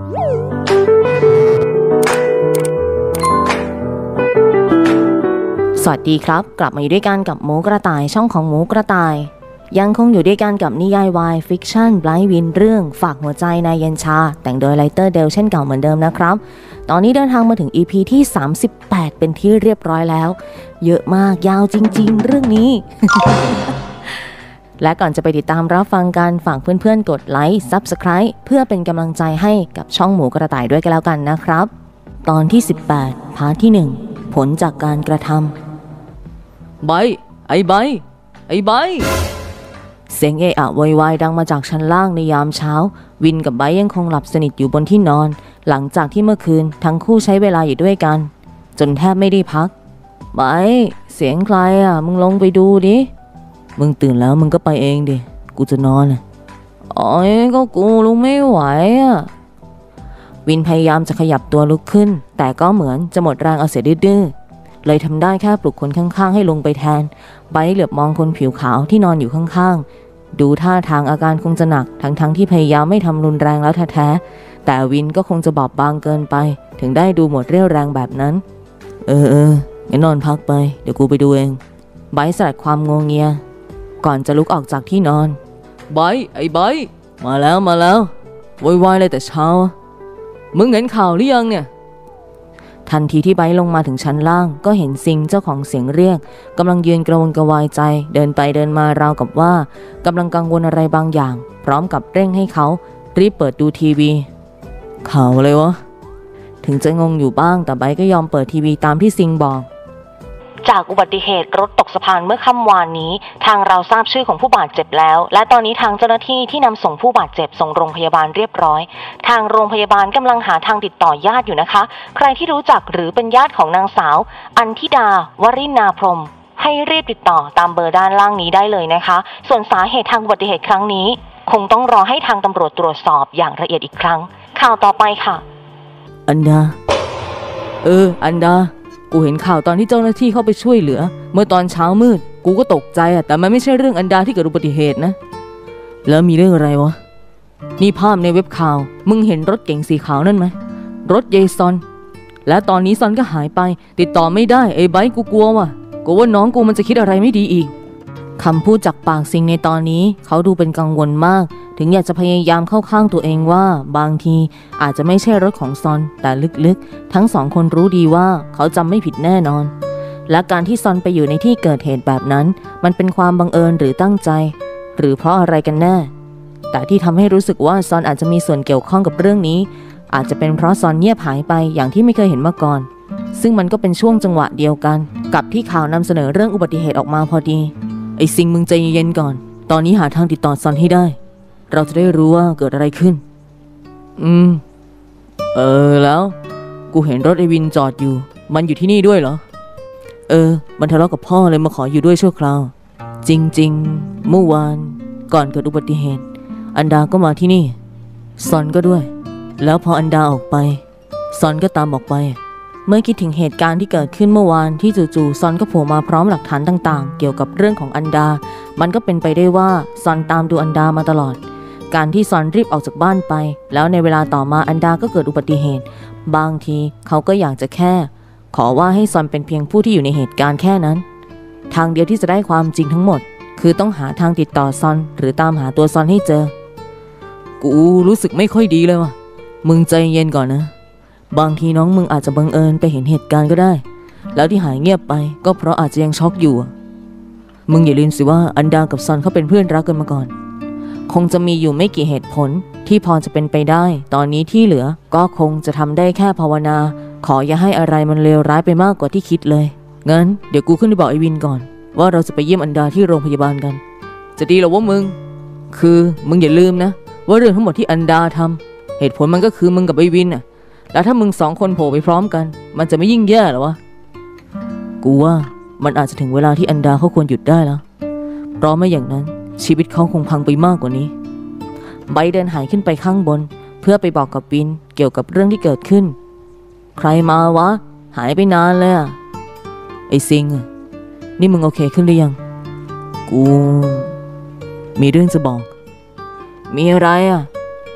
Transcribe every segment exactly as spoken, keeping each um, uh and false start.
สวัสดีครับกลับมาอยู่ด้วยกันกับหมูกระต่ายช่องของหมูกระต่ายยังคงอยู่ด้วยกันกับนิยายวายฟิกชั่นไบรท์วินเรื่องฝากหัวใจนายเย็นชาแต่งโดยไลเตอร์เดลเช่นเก่าเหมือนเดิมนะครับตอนนี้เดินทางมาถึง อี พี ที่สามสิบแปดเป็นที่เรียบร้อยแล้วเยอะมากยาวจริงๆเรื่องนี้ และก่อนจะไปติดตามรับฟังกันฝากเพื่อนๆกดไลค์ ซับสไครบ์ เพื่อเป็นกำลังใจให้กับช่องหมูกระต่ายด้วยกันแล้วกันนะครับตอนที่สิบแปดพาร์ทที่หนึ่งผลจากการกระทำใบไอ้ใบไอ้ใบเสียงเอะอะโวยวายดังมาจากชั้นล่างในยามเช้าวินกับไบยังคงหลับสนิทอยู่บนที่นอนหลังจากที่เมื่อคืนทั้งคู่ใช้เวลาอยู่ด้วยกันจนแทบไม่ได้พักไบเสียงใครอ่ะมึงลงไปดูดิมึงตื่นแล้วมึงก็ไปเองดิกูจะนอนอ๋อก็กูลุกไม่ไหวอ่ะวินพยายามจะขยับตัวลุกขึ้นแต่ก็เหมือนจะหมดแรงเอาเสียดื้อเลยทำได้แค่ปลุกคนข้างๆให้ลงไปแทนไบเหลือบมองคนผิวขาวที่นอนอยู่ข้างๆดูท่าทางอาการคงจะหนักทั้งๆ ท, ที่พยายามไม่ทำรุนแรงแล้วแท้ๆแต่วินก็คงจะบอบบางเกินไปถึงได้ดูหมดเรี่ยวแรงแบบนั้นเออเอองั้นนอนพักไปเดี๋ยวกูไปดูเองไบสลัดความงงเงียก่อนจะลุกออกจากที่นอนไบไอ้ไบมาแล้วมาแล้วโวยวายเลยแต่เช้ามึงเห็นข่าวหรือยังเนี่ยทันทีที่ไบลงมาถึงชั้นล่างก็เห็นซิงเจ้าของเสียงเรียกกำลังยืนกระวนกระวายใจเดินไปเดินมาราวกับว่ากำลังกังวลอะไรบางอย่างพร้อมกับเร่งให้เขารีบเปิดดูทีวีข่าวอะไรวะถึงจะงงอยู่บ้างแต่ไบก็ยอมเปิดทีวีตามที่ซิงบอกจากอุบัติเหตุรถตกสะพานเมื่อค่ำวานนี้ทางเราทราบชื่อของผู้บาดเจ็บแล้วและตอนนี้ทางเจ้าหน้าที่ที่นำส่งผู้บาดเจ็บส่งโรงพยาบาลเรียบร้อยทางโรงพยาบาลกำลังหาทางติดต่อญาติอยู่นะคะใครที่รู้จักหรือเป็นญาติของนางสาวอันธิดาวรินาพรหมให้รีบติดต่อตามเบอร์ด้านล่างนี้ได้เลยนะคะส่วนสาเหตุทางอุบัติเหตุครั้งนี้คงต้องรอให้ทางตำรวจตรวจสอบอย่างละเอียดอีกครั้งข่าวต่อไปค่ะอันดาเอออันดากูเห็นข่าวตอนที่เจ้าหน้าที่เข้าไปช่วยเหลือเมื่อตอนเช้ามืดกูก็ตกใจอะแต่มันไม่ใช่เรื่องอันดาที่เกิดอุบัติเหตุนะแล้วมีเรื่องอะไรวะนี่ภาพในเว็บข่าวมึงเห็นรถเก๋งสีขาวนั่นไหมรถเยซอนและตอนนี้ซอนก็หายไปติดต่อไม่ได้ไอ้ไบค์กูกลัวว่ะกูว่าน้องกูมันจะคิดอะไรไม่ดีอีกคำพูดจากปากซิงในตอนนี้เขาดูเป็นกังวลมากถึงอยากจะพยายามเข้าข้างตัวเองว่าบางทีอาจจะไม่ใช่รถของซอนแต่ลึกๆทั้งสองคนรู้ดีว่าเขาจำไม่ผิดแน่นอนและการที่ซอนไปอยู่ในที่เกิดเหตุแบบนั้นมันเป็นความบังเอิญหรือตั้งใจหรือเพราะอะไรกันแน่แต่ที่ทำให้รู้สึกว่าซอนอาจจะมีส่วนเกี่ยวข้องกับเรื่องนี้อาจจะเป็นเพราะซอนเงียบหายไปอย่างที่ไม่เคยเห็นมาก่อนซึ่งมันก็เป็นช่วงจังหวะเดียวกันกับที่ข่าวนำเสนอเรื่องอุบัติเหตุออกมาพอดีไอ้ซิงมึงใจเย็นก่อนตอนนี้หาทางติดต่อซอนให้ได้เราจะได้รู้ว่าเกิดอะไรขึ้นอืมเออแล้วกูเห็นรถไอวินจอดอยู่มันอยู่ที่นี่ด้วยเหรอเออมันทะเลาะกับพ่อเลยมาขออยู่ด้วยชั่วคราวจริงๆเมื่อวานก่อนเกิดอุบัติเหตุอันดาก็มาที่นี่ซอนก็ด้วยแล้วพออันดาออกไปซอนก็ตามออกไปเมื่อคิดถึงเหตุการณ์ที่เกิดขึ้นเมื่อวานที่จู่ๆซอนก็โผล่มาพร้อมหลักฐานต่างๆเกี่ยวกับเรื่องของอันดามันก็เป็นไปได้ว่าซอนตามดูอันดามาตลอดการที่ซอนรีบออกจากบ้านไปแล้วในเวลาต่อมาอันดาก็เกิดอุบัติเหตุบางทีเขาก็อยากจะแค่ขอว่าให้ซอนเป็นเพียงผู้ที่อยู่ในเหตุการณ์แค่นั้นทางเดียวที่จะได้ความจริงทั้งหมดคือต้องหาทางติดต่อซอนหรือตามหาตัวซอนให้เจอกูรู้สึกไม่ค่อยดีเลยว่ะมึงใจเย็นก่อนนะบางทีน้องมึงอาจจะบังเอิญไปเห็นเหตุการณ์ก็ได้แล้วที่หายเงียบไปก็เพราะอาจจะยังช็อกอยู่มึงอย่าลืมสิว่าอันดากับซอนเขาเป็นเพื่อนรักกันมาก่อนคงจะมีอยู่ไม่กี่เหตุผลที่พอจะเป็นไปได้ตอนนี้ที่เหลือก็คงจะทำได้แค่ภาวนาขออย่าให้อะไรมันเลวร้ายไปมากกว่าที่คิดเลยงั้นเดี๋ยวกูขึ้นไปบอกไอวินก่อนว่าเราจะไปเยี่ยมอันดาที่โรงพยาบาลกันจะดีหรอวะมึงคือมึงอย่าลืมนะว่าเรื่องทั้งหมดที่อันดาทำเหตุผลมันก็คือมึงกับไอวินน่ะแล้วถ้ามึงสองคนโผล่ไปพร้อมกันมันจะไม่ยิ่งแย่หรอวะกูว่ามันอาจจะถึงเวลาที่อันดาเขาควรหยุดได้แล้วเพราะไม่อย่างนั้นชีวิตเขาคงพังไปมากกว่านี้ไบเดินหายขึ้นไปข้างบนเพื่อไปบอกกับวินเกี่ยวกับเรื่องที่เกิดขึ้นใครมาวะหายไปนานเลยอะไอ้ซิงอะนี่มึงโอเคขึ้นหรือยังกูมีเรื่องจะบอกมีอะไรอะท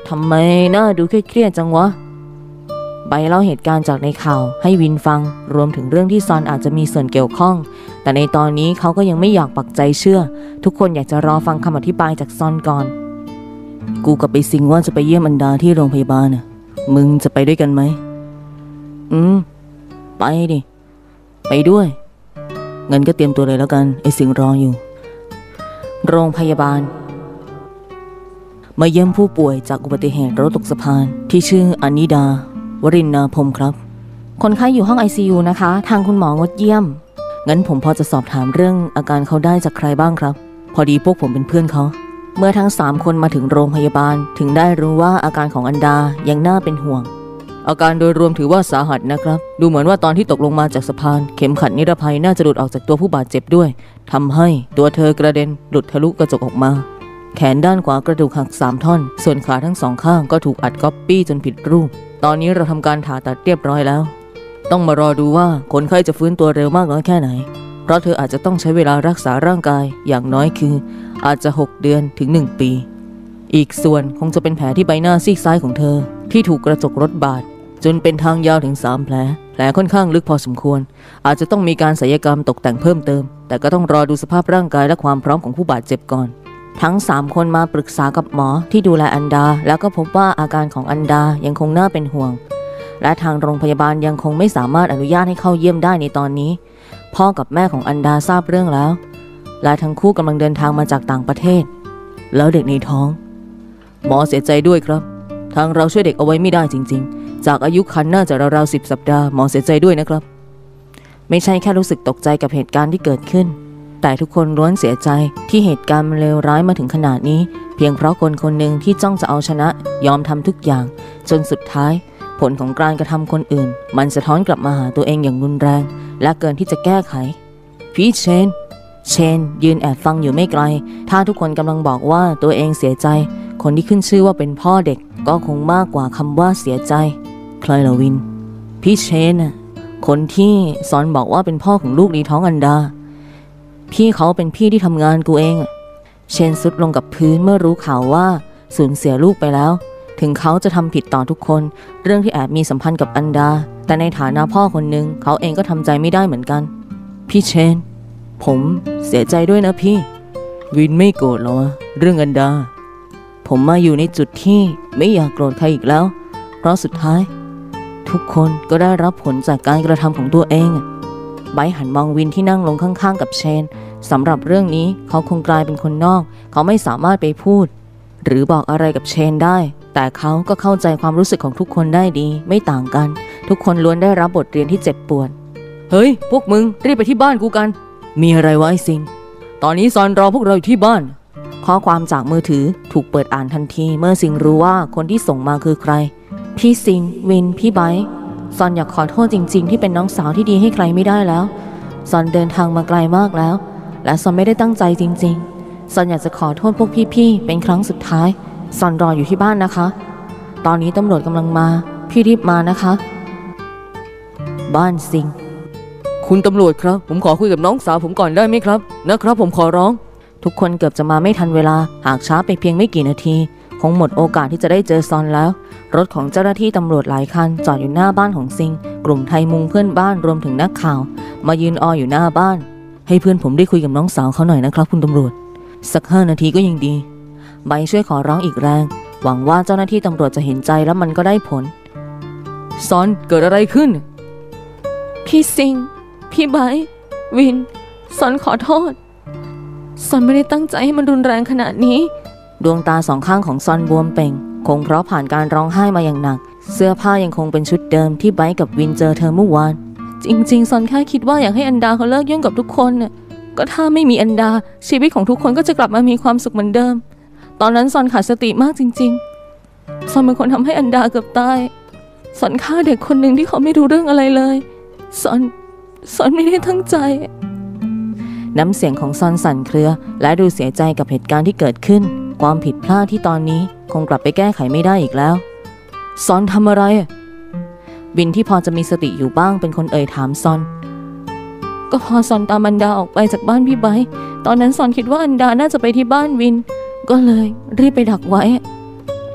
ทำไมหน้าดูเครียดๆจังวะใบเล่าเหตุการณ์จากในข่าวให้วินฟังรวมถึงเรื่องที่ซอนอาจจะมีส่วนเกี่ยวข้องแต่ในตอนนี้เขาก็ยังไม่อยากปักใจเชื่อทุกคนอยากจะรอฟังคำอธิบายจากซอนก่อนกูกับไปซิงว่าจะไปเยี่ยมอันดาที่โรงพยาบาลน่ะมึงจะไปด้วยกันไหมอืมไปดิไปด้วยงั้นก็เตรียมตัวเลยแล้วกันไอ้สิงรออยู่โรงพยาบาลมาเยี่ยมผู้ป่วยจากอุบัติเหตุรถตกสะพานที่ชื่ออนิดาวรินนาพรหมครับคนไข้อยู่ห้อง ไอ ซี ยู นะคะทางคุณหมองดเยี่ยมงั้นผมพอจะสอบถามเรื่องอาการเขาได้จากใครบ้างครับพอดีพวกผมเป็นเพื่อนเขาเมื่อทั้งสามคนมาถึงโรงพยาบาลถึงได้รู้ว่าอาการของอันดายังน่าเป็นห่วงอาการโดยรวมถือว่าสาหัสนะครับดูเหมือนว่าตอนที่ตกลงมาจากสะพานเข็มขัดนิรภัยน่าจะหลุดออกจากตัวผู้บาดเจ็บด้วยทำให้ตัวเธอกระเด็นหลุดทะลุกระจกออกมาแขนด้านขวากระดูกหักสามท่อนส่วนขาทั้งสองข้างก็ถูกอัดก๊อปปี้จนผิดรูปตอนนี้เราทำการผ่าตัดเรียบร้อยแล้วต้องมารอดูว่าคนไข้จะฟื้นตัวเร็วมากน้อยแค่ไหนเพราะเธออาจจะต้องใช้เวลารักษาร่างกายอย่างน้อยคืออาจจะหกเดือนถึงหนึ่งปีอีกส่วนคงจะเป็นแผลที่ใบหน้าซีกซ้ายของเธอที่ถูกกระจกรถบาดจนเป็นทางยาวถึงสามแผลแผลค่อนข้างลึกพอสมควรอาจจะต้องมีการศัลยกรรมตกแต่งเพิ่มเติมแต่ก็ต้องรอดูสภาพร่างกายและความพร้อมของผู้บาดเจ็บก่อนทั้งสามคนมาปรึกษากับหมอที่ดูแลอันดาแล้วก็พบว่าอาการของอันดายังคงน่าเป็นห่วงและทางโรงพยาบาลยังคงไม่สามารถอนุญาตให้เข้าเยี่ยมได้ในตอนนี้พ่อกับแม่ของอันดาทราบเรื่องแล้วและทั้งคู่กำลังเดินทางมาจากต่างประเทศแล้วเด็กในท้องหมอเสียใจด้วยครับทางเราช่วยเด็กเอาไว้ไม่ได้จริงๆจากอายุครรภ์น่าจะราวๆสิบสัปดาห์หมอเสียใจด้วยนะครับไม่ใช่แค่รู้สึกตกใจกับเหตุการณ์ที่เกิดขึ้นแต่ทุกคนล้วนเสียใจที่เหตุการณ์มันเลวร้ายมาถึงขนาดนี้เพียงเพราะคนคนหนึ่งที่จ้องจะเอาชนะยอมทำทุกอย่างจนสุดท้ายผลของการกระทำคนอื่นมันสะท้อนกลับมาหาตัวเองอย่างรุนแรงและเกินที่จะแก้ไขพี่เชนเชนยืนแอบฟังอยู่ไม่ไกลถ้าทุกคนกำลังบอกว่าตัวเองเสียใจคนที่ขึ้นชื่อว่าเป็นพ่อเด็กก็คงมากกว่าคำว่าเสียใจใครล่ะวินพี่เชนน่ะคนที่สอนบอกว่าเป็นพ่อของลูกในท้องอันดาพี่เขาเป็นพี่ที่ทำงานกูเองเชนซุดลงกับพื้นเมื่อรู้ข่าวว่าสูญเสียลูกไปแล้วถึงเขาจะทำผิดต่อทุกคนเรื่องที่แอบมีสัมพันธ์กับอันดาแต่ในฐานะพ่อคนหนึ่งเขาเองก็ทำใจไม่ได้เหมือนกันพี่เชนผมเสียใจด้วยนะพี่วินไม่โกรธหรอเรื่องอันดาผมมาอยู่ในจุดที่ไม่อยากโกรธใครอีกแล้วเพราะสุดท้ายทุกคนก็ได้รับผลจากการกระทำของตัวเองไบร์ทหันมองวินที่นั่งลงข้างๆกับเชนสำหรับเรื่องนี้เขาคงกลายเป็นคนนอกเขาไม่สามารถไปพูดหรือบอกอะไรกับเชนได้แต่เขาก็เข้าใจความรู้สึกของทุกคนได้ดีไม่ต่างกันทุกคนล้วนได้รับบทเรียนที่เจ็บปวดเฮ้ยพวกมึงรีบไปที่บ้านกูกันมีอะไรวะไอ้ซิงตอนนี้ซอนรอพวกเราอยู่ที่บ้านข้อความจากมือถือถูกเปิดอ่านทันทีเมื่อซิงรู้ว่าคนที่ส่งมาคือใครพี่ซิงวินพี่ไบร์ทซอนอยากขอโทษจริงๆที่เป็นน้องสาวที่ดีให้ใครไม่ได้แล้วซอนเดินทางมาไกลมากแล้วและซอนไม่ได้ตั้งใจจริงๆซอนอยากจะขอโทษพวกพี่ๆเป็นครั้งสุดท้ายซอนรออยู่ที่บ้านนะคะตอนนี้ตำรวจกำลังมาพี่รีบมานะคะบ้านซิงคุณตำรวจครับผมขอคุยกับน้องสาวผมก่อนได้ไหมครับนะครับผมขอร้องทุกคนเกือบจะมาไม่ทันเวลาหากช้าไปเพียงไม่กี่นาทีคงหมดโอกาสที่จะได้เจอซอนแล้วรถของเจ้าหน้าที่ตำรวจหลายคันจอดอยู่หน้าบ้านของซิงกลุ่มไทยมุงเพื่อนบ้านรวมถึงนักข่าวมายืนอออยู่หน้าบ้านให้เพื่อนผมได้คุยกับน้องสาวเขาหน่อยนะครับคุณตำรวจสักห้านาทีก็ยังดีใบช่วยขอร้องอีกแรงหวังว่าเจ้าหน้าที่ตำรวจจะเห็นใจแล้วมันก็ได้ผลซอนเกิดอะไรขึ้นพี่ซิงพี่ไบร์ทวินซอนขอโทษซอนไม่ได้ตั้งใจให้มันรุนแรงขนาดนี้ดวงตาสองข้างของซอนบวมเป่งคงเพราะผ่านการร้องไห้มาอย่างหนักเสื้อผ้ายังคงเป็นชุดเดิมที่ไบร์ทกับวินเจอเธอเมื่อวานจริงๆซอนแค่คิดว่าอยากให้อันดาเขาเลิกยุ่งกับทุกคนน่ะก็ถ้าไม่มีอันดาชีวิตของทุกคนก็จะกลับมามีความสุขเหมือนเดิมตอนนั้นซอนขาดสติมากจริงๆซอนเป็นคนทำให้อันดาเกือบตายซอนฆ่าเด็กคนหนึ่งที่เขาไม่รู้เรื่องอะไรเลยซอนซอนไม่ได้ตั้งใจน้ำเสียงของซอนสั่นเครือและดูเสียใจกับเหตุการณ์ที่เกิดขึ้นความผิดพลาดที่ตอนนี้คงกลับไปแก้ไขไม่ได้อีกแล้วซอนทำอะไรวินที่พอจะมีสติอยู่บ้างเป็นคนเอ่ยถามซอนก็พอซอนตามอันดาออกไปจากบ้านพี่ไบร์ทตอนนั้นซอนคิดว่าอันดาน่าจะไปที่บ้านวินก็เลยรีบไปดักไว้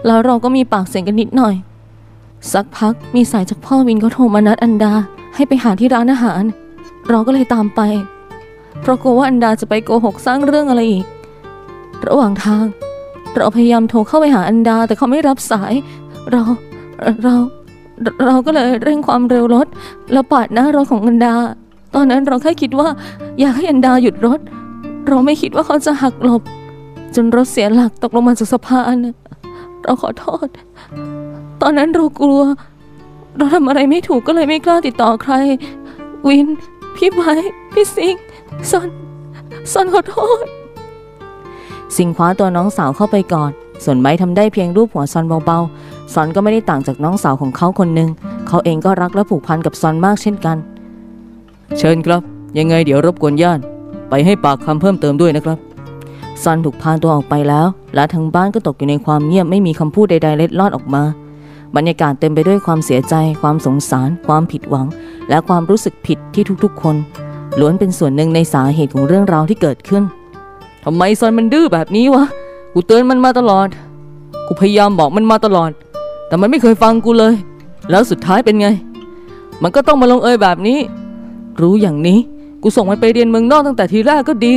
แล้วเราก็มีปากเสียงกันนิดหน่อยสักพักมีสายจากพ่อวินเขาโทรมานัดอันดาให้ไปหาที่ร้านอาหารเราก็เลยตามไปเพราะกลัวว่าอันดาจะไปโกหกสร้างเรื่องอะไรอีกระหว่างทางเราพยายามโทรเข้าไปหาอันดาแต่เขาไม่รับสายเราเราเราก็เลยเร่งความเร็วรถแล้วปาดหน้ารถของอันดาตอนนั้นเราแค่คิดว่าอยากให้อันดาหยุดรถเราไม่คิดว่าเขาจะหักหลบจนรถเสียหลักตกลงมาจากสะพานเราขอโทษตอนนั้นเรากลัวเราทำอะไรไม่ถูกก็เลยไม่กล้าติดต่อใครวินพี่ไบค์พี่ซิงซอนซอนขอโทษซิงคว้าตัวน้องสาวเข้าไปกอดส่วนไบค์ทำได้เพียงรูปหัวซอนเบาๆซอนก็ไม่ได้ต่างจากน้องสาวของเขาคนหนึ่งเขาเองก็รักและผูกพันกับซอนมากเช่นกันเชิญครับยังไงเดี๋ยวรบกวนญาติไปให้ปากคำเพิ่มเติมด้วยนะครับซอนถูกพาตัวออกไปแล้วและทั้งบ้านก็ตกอยู่ในความเงียบไม่มีคำพูดใดๆเล็ดลอดออกมาบรรยากาศเต็มไปด้วยความเสียใจความสงสารความผิดหวังและความรู้สึกผิดที่ทุกๆคนล้วนเป็นส่วนหนึ่งในสาเหตุของเรื่องราวที่เกิดขึ้นทำไมซอนมันดื้อแบบนี้วะกูเตือนมันมาตลอดกูพยายามบอกมันมาตลอดแต่มันไม่เคยฟังกูเลยแล้วสุดท้ายเป็นไงมันก็ต้องมาลงเอยแบบนี้รู้อย่างนี้กูส่งมันไปเรียนเมืองนอกตั้งแต่ทีแรกก็ดี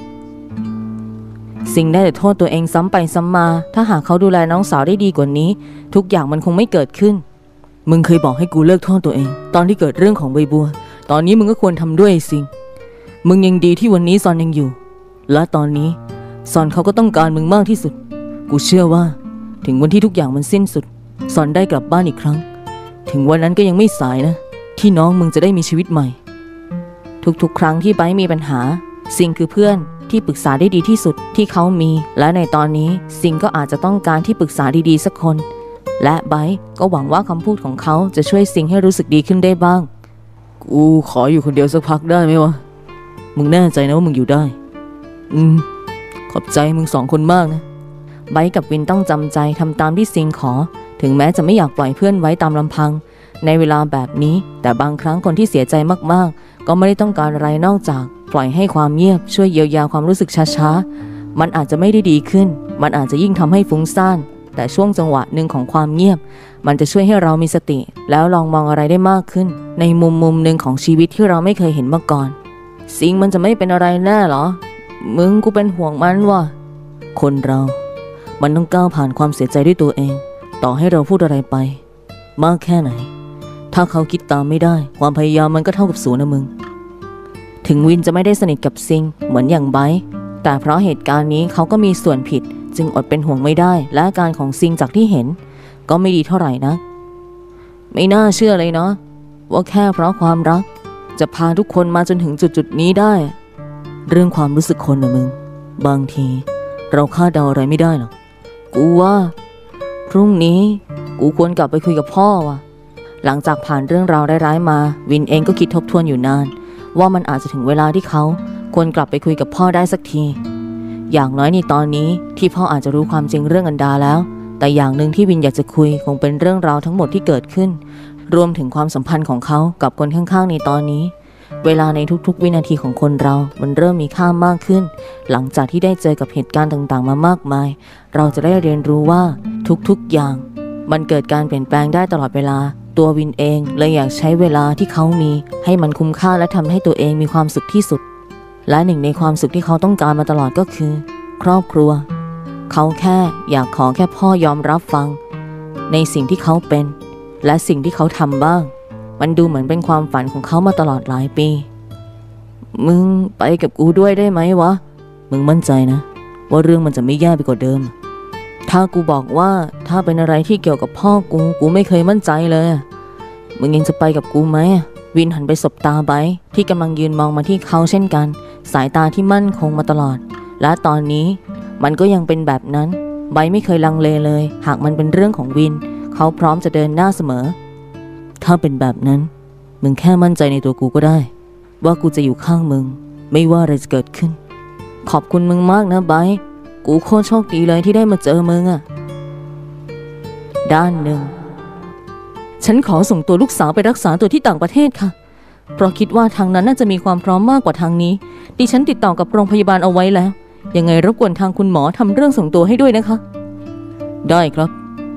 ซิงได้แต่โทษตัวเองซ้ำไปซ้ำมาถ้าหากเขาดูแลน้องสาวได้ดีกว่านี้ทุกอย่างมันคงไม่เกิดขึ้นมึงเคยบอกให้กูเลิกโทษตัวเองตอนที่เกิดเรื่องของใบบัวตอนนี้มึงก็ควรทำด้วยซิงมึงยังดีที่วันนี้ซอนยังอยู่และตอนนี้ซอนเขาก็ต้องการมึงมากที่สุดกูเชื่อว่าถึงวันที่ทุกอย่างมันสิ้นสุดซอนได้กลับบ้านอีกครั้งถึงวันนั้นก็ยังไม่สายนะที่น้องมึงจะได้มีชีวิตใหม่ทุกๆครั้งที่ไบร์ทมีปัญหาซิงคือเพื่อนที่ปรึกษาได้ดีที่สุดที่เขามีและในตอนนี้ซิงก็อาจจะต้องการที่ปรึกษาดีๆสักคนและไบร์ทก็หวังว่าคำพูดของเขาจะช่วยซิงให้รู้สึกดีขึ้นได้บ้างกูขออยู่คนเดียวสักพักได้ไหมวะมึงแน่ใจนะว่ามึงอยู่ได้อืมขอบใจมึงสองคนมากนะไบร์ทกับวินต้องจำใจทำตามที่ซิงขอถึงแม้จะไม่อยากปล่อยเพื่อนไว้ตามลำพังในเวลาแบบนี้แต่บางครั้งคนที่เสียใจมากๆก็ไม่ได้ต้องการอะไรนอกจากปล่อยให้ความเงียบช่วยเยียวยาความรู้สึกช้าๆมันอาจจะไม่ได้ดีขึ้นมันอาจจะยิ่งทำให้ฟุ้งซ่านแต่ช่วงจังหวะหนึ่งของความเงียบมันจะช่วยให้เรามีสติแล้วลองมองอะไรได้มากขึ้นในมุมมุมหนึ่งของชีวิตที่เราไม่เคยเห็นมาก่อนซิงมันจะไม่เป็นอะไรแน่หรอมึงกูเป็นห่วงมันว่ะคนเรามันต้องก้าวผ่านความเสียใจด้วยตัวเองต่อให้เราพูดอะไรไปมากแค่ไหนถ้าเขาคิดตามไม่ได้ความพยายามมันก็เท่ากับศูนย์นะมึงถึงวินจะไม่ได้สนิทกับซิงเหมือนอย่างไบร์ทแต่เพราะเหตุการณ์นี้เขาก็มีส่วนผิดจึงอดเป็นห่วงไม่ได้และอาการของซิงจากที่เห็นก็ไม่ดีเท่าไหร่นะไม่น่าเชื่อเลยเนาะว่าแค่เพราะความรักจะพาทุกคนมาจนถึงจุดจุดนี้ได้เรื่องความรู้สึกคนนะมึงบางทีเราคาดเดาอะไรไม่ได้หรอกกูว่าพรุ่งนี้กูควรกลับไปคุยกับพ่อว่ะหลังจากผ่านเรื่องราวร้ายๆมาวินเองก็คิดทบทวนอยู่นานว่ามันอาจจะถึงเวลาที่เขาควรกลับไปคุยกับพ่อได้สักทีอย่างน้อยในตอนนี้ที่พ่ออาจจะรู้ความจริงเรื่องอันดาแล้วแต่อย่างหนึ่งที่วินอยากจะคุยคงเป็นเรื่องราวทั้งหมดที่เกิดขึ้นรวมถึงความสัมพันธ์ของเขากับคนข้างๆในตอนนี้เวลาในทุกๆวินาทีของคนเรามันเริ่มมีค่ามากขึ้นหลังจากที่ได้เจอกับเหตุการณ์ต่างๆมามากมายเราจะได้เรียนรู้ว่าทุกๆอย่างมันเกิดการเปลี่ยนแปลงได้ตลอดเวลาตัววินเองเลยอยากใช้เวลาที่เขามีให้มันคุ้มค่าและทำให้ตัวเองมีความสุขที่สุดและหนึ่งในความสุขที่เขาต้องการมาตลอดก็คือครอบครัวเขาแค่อยากขอแค่พ่อยอมรับฟังในสิ่งที่เขาเป็นและสิ่งที่เขาทำบ้างมันดูเหมือนเป็นความฝันของเขามาตลอดหลายปีมึงไปกับกูด้วยได้ไหมวะมึงมั่นใจนะว่าเรื่องมันจะไม่แย่ไปกว่าเดิมถ้ากูบอกว่าถ้าเป็นอะไรที่เกี่ยวกับพ่อกูกูไม่เคยมั่นใจเลยมึงยังจะไปกับกูไหมวินหันไปสบตาไบร์ทที่กำลังยืนมองมาที่เขาเช่นกันสายตาที่มั่นคงมาตลอดและตอนนี้มันก็ยังเป็นแบบนั้นไบร์ทไม่เคยลังเลเลยหากมันเป็นเรื่องของวินเขาพร้อมจะเดินหน้าเสมอถ้าเป็นแบบนั้นมึงแค่มั่นใจในตัวกูก็ได้ว่ากูจะอยู่ข้างมึงไม่ว่าอะไรจะเกิดขึ้นขอบคุณมึงมากนะไบร์ทกูโคตรโชคดีเลยที่ได้มาเจอมึงอะด้านหนึ่งฉันขอส่งตัวลูกสาวไปรักษาตัวที่ต่างประเทศค่ะเพราะคิดว่าทางนั้นน่าจะมีความพร้อมมากกว่าทางนี้ดิฉันติดต่อกับโรงพยาบาลเอาไว้แล้วยังไงรบกวนทางคุณหมอทำเรื่องส่งตัวให้ด้วยนะคะได้ครับ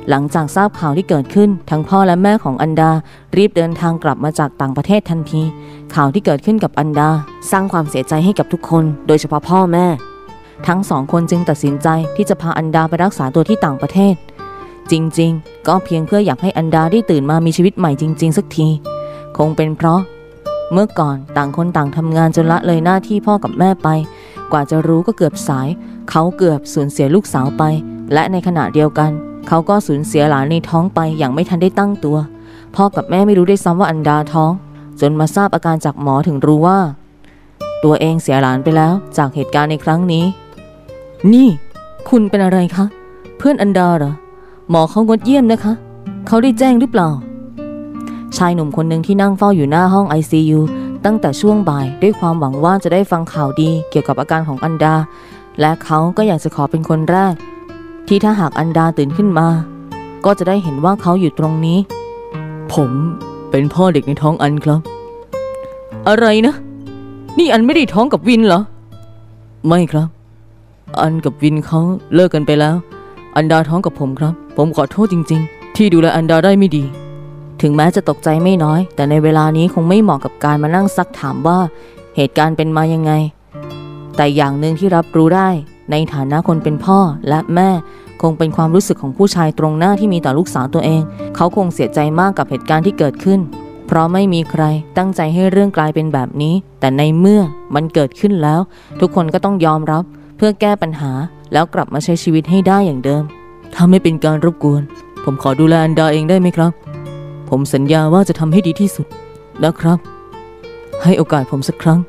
หลังจากทราบข่าวที่เกิดขึ้นทั้งพ่อและแม่ของอันดารีบเดินทางกลับมาจากต่างประเทศทันทีข่าวที่เกิดขึ้นกับอันดาสร้างความเสียใจให้กับทุกคนโดยเฉพาะพ่อแม่ทั้งสองคนจึงตัดสินใจที่จะพาอันดาไปรักษาตัวที่ต่างประเทศจริงๆก็เพียงเพื่ออยากให้อันดาได้ตื่นมามีชีวิตใหม่จริงๆสักทีคงเป็นเพราะเมื่อก่อนต่างคนต่างทำงานจนละเลยหน้าที่พ่อกับแม่ไปกว่าจะรู้ก็เกือบสายเขาเกือบสูญเสียลูกสาวไปและในขณะเดียวกันเขาก็สูญเสียหลานในท้องไปอย่างไม่ทันได้ตั้งตัวพ่อกับแม่ไม่รู้ได้ซ้ำว่าอันดาท้องจนมาทราบอาการจากหมอถึงรู้ว่าตัวเองเสียหลานไปแล้วจากเหตุการณ์ในครั้งนี้นี่คุณเป็นอะไรคะเพื่อนอันดาเหรอหมอเขางดเยี่ยมนะคะเขาได้แจ้งหรือเปล่าชายหนุ่มคนหนึ่งที่นั่งเฝ้าอยู่หน้าห้อง ไอ ซี ยู ตั้งแต่ช่วงบ่ายด้วยความหวังว่าจะได้ฟังข่าวดีเกี่ยวกับอาการของอันดาและเขาก็อยากจะขอเป็นคนแรกที่ถ้าหากอันดาตื่นขึ้นมาก็จะได้เห็นว่าเขาอยู่ตรงนี้ผมเป็นพ่อเด็กในท้องอันครับอะไรนะนี่อันไม่ได้ท้องกับวินเหรอไม่ครับอันกับวินเขาเลิกกันไปแล้วอันดาท้องกับผมครับผมขอโทษจริงๆที่ดูแลอันดาได้ไม่ดีถึงแม้จะตกใจไม่น้อยแต่ในเวลานี้คงไม่เหมาะกับการมานั่งซักถามว่าเหตุการณ์เป็นมายังไงแต่อย่างหนึ่งที่รับรู้ได้ในฐานะคนเป็นพ่อและแม่คงเป็นความรู้สึกของผู้ชายตรงหน้าที่มีต่อลูกสาวตัวเองเขาคงเสียใจมากกับเหตุการณ์ที่เกิดขึ้นเพราะไม่มีใครตั้งใจให้เรื่องกลายเป็นแบบนี้แต่ในเมื่อมันเกิดขึ้นแล้วทุกคนก็ต้องยอมรับเพื่อแก้ปัญหาแล้วกลับมาใช้ชีวิตให้ได้อย่างเดิมถ้าไม่เป็นการรบกวนผมขอดูแลอันดาเองได้ไหมครับผมสัญญาว่าจะทำให้ดีที่สุดนะครับให้โอกาสผมสักครั้ง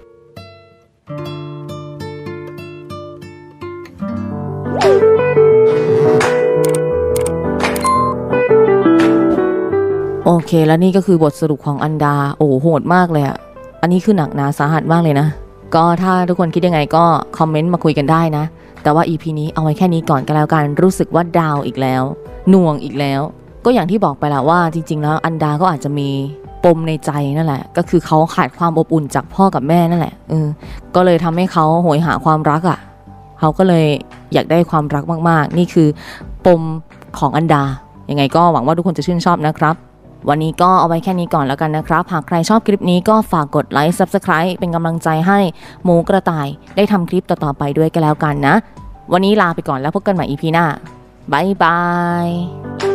โอเคแล้วนี่ก็คือบทสรุปของอันดาโอ้โหโหดมากเลยอ่ะอันนี้คือหนักหนาสาหัสมากเลยนะก็ถ้าทุกคนคิดยังไงก็คอมเมนต์มาคุยกันได้นะแต่ว่า อี พี นี้เอาไว้แค่นี้ก่อนก็แล้วกันรู้สึกว่าดาวอีกแล้วหน่วงอีกแล้วก็อย่างที่บอกไปแล้วว่าจริงๆแล้วอันดาก็อาจจะมีปมในใจนั่นแหละก็คือเขาขาดความอบอุ่นจากพ่อกับแม่นั่นแหละเออก็เลยทำให้เขาโหยหาความรักอ่ะเขาก็เลยอยากได้ความรักมากๆนี่คือปมของอันดายังไงก็หวังว่าทุกคนจะชื่นชอบนะครับวันนี้ก็เอาไว้แค่นี้ก่อนแล้วกันนะครับหากใครชอบคลิปนี้ก็ฝากกดไลค์ ซับสไครบ์ เป็นกำลังใจให้หมูกระต่ายได้ทำคลิปต่อๆไปด้วยกันแล้วกันนะวันนี้ลาไปก่อนแล้วพบกันใหม่ อี พี หน้าบ๊ายบาย